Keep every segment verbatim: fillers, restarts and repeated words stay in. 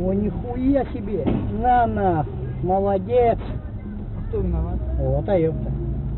О, нихуя себе! На нах! Молодец! Кто виноват? Вот, а ёпта.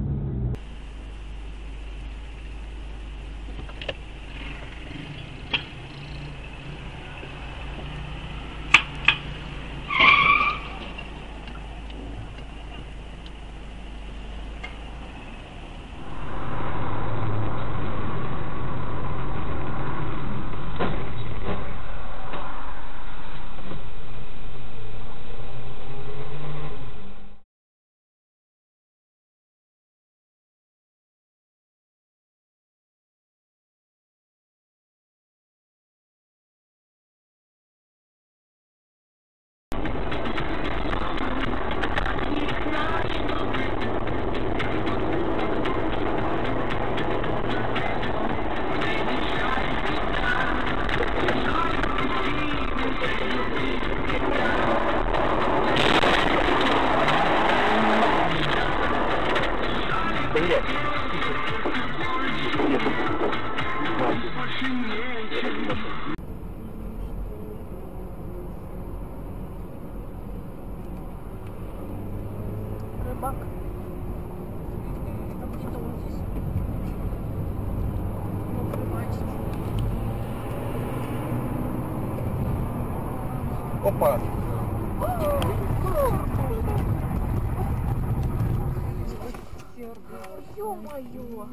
Рыбак. Там где-то вот здесь. Ну, рыбачить. Опа! Ё-моё!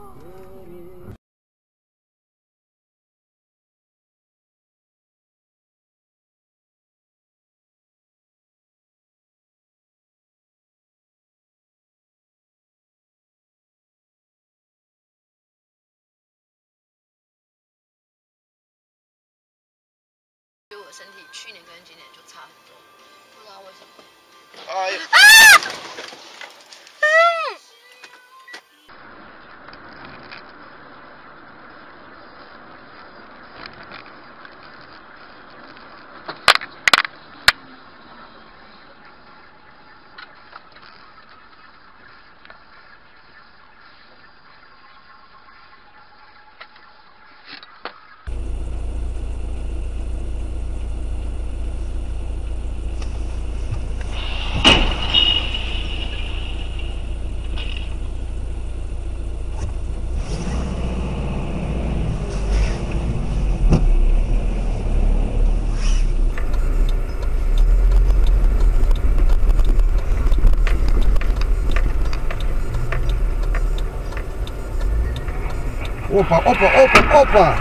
我身体去年跟今年就差很多，不知道为什么。 哎呀！Опа, опа, опа, опа!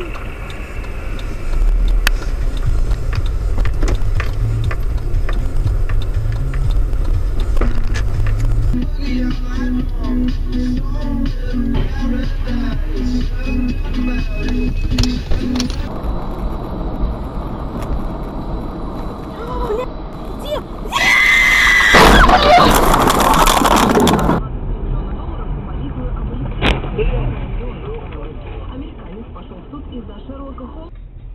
Из-за Шерлока Холмса.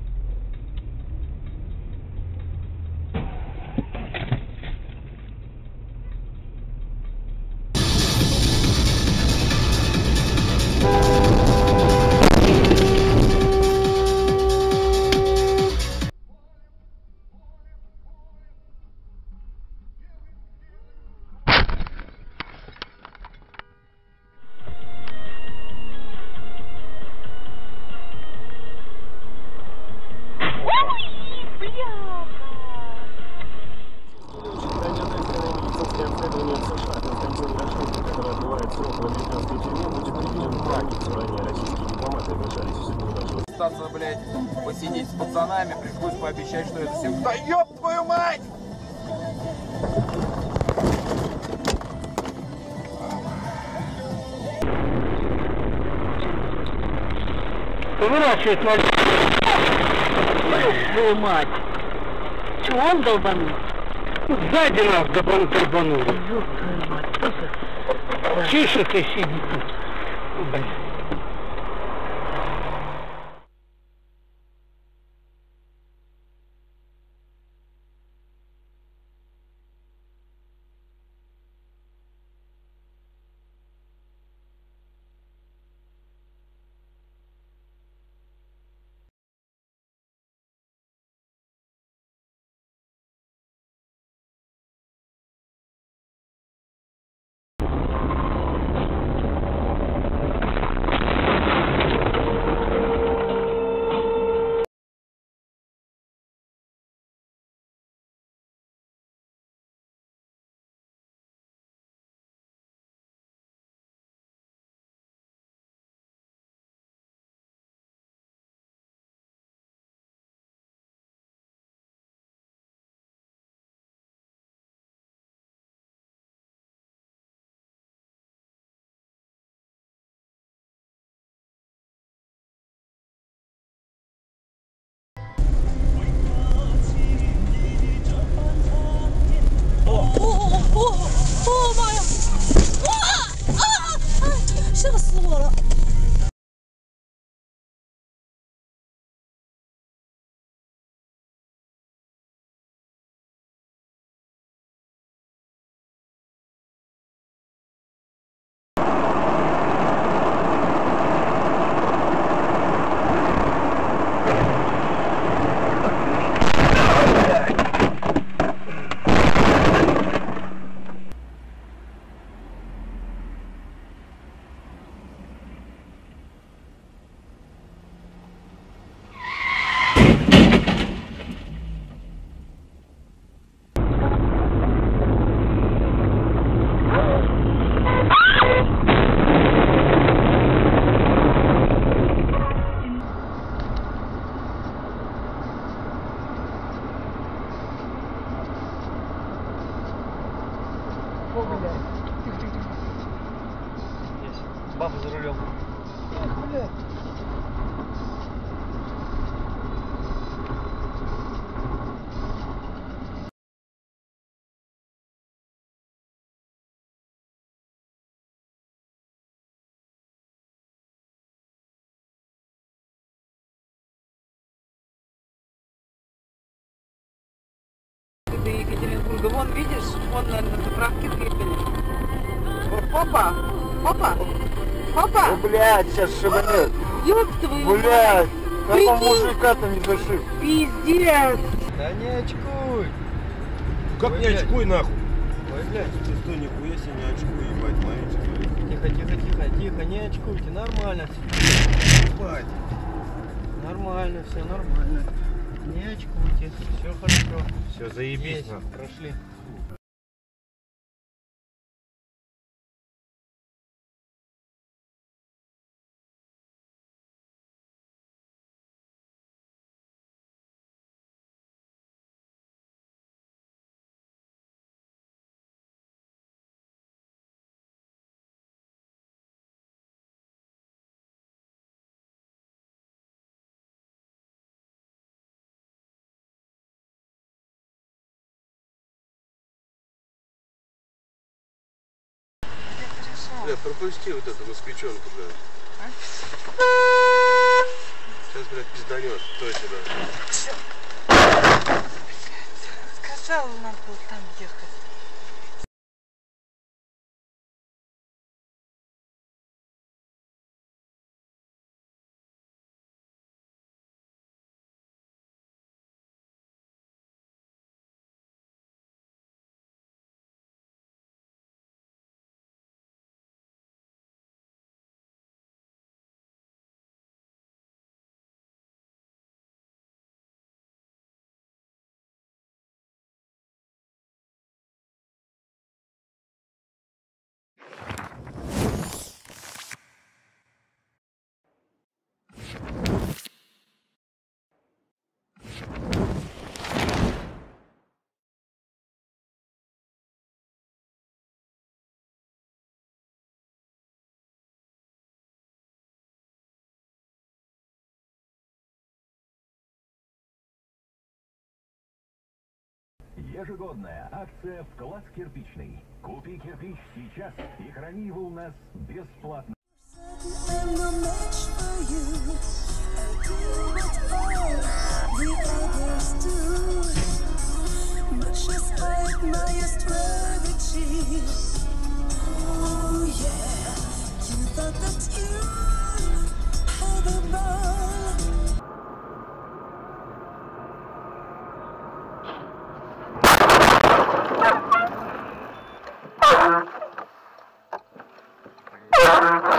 Остаться, блядь, посидеть с пацанами, пришлось пообещать, что это всем... Да ёб твою мать! Поворачивает на... Твою мать! Чего он долбанул? Сзади нас долбанул. Ёб твою мать! Тише ты сиди тут. Блин. до Екатеринбурга. Вон, видишь, вон на, на заправке приехали. Опа! Опа! Опа! Ну, блядь, сейчас шибанет. Ёб твою Блядь, как он Прикинь. мужика-то не зашиб? Пиздец! Да не очкуй! Как Ой, не блядь. очкуй нахуй? Ой, блядь. Ты что, нихуя себе не очкуй, ебать, мои. Тихо, тихо, тихо, тихо, не очкуйте, нормально Ебать. все. Нормально, все нормально. Не очкуйте, все хорошо. Все, заебись Есть, нахуй. прошли. Бля, пропусти вот эту москвичонку, блядь. Сейчас, блядь, пизданет. Точно, да. Сказала, надо было там ехать. Ежегодная акция «Вклад кирпичный». Купи кирпич сейчас и храни его у нас бесплатно. I'm no match for you. I do what all the others do. Much as I admire your strategy. Oh yeah, you thought that you had the ball. Ah!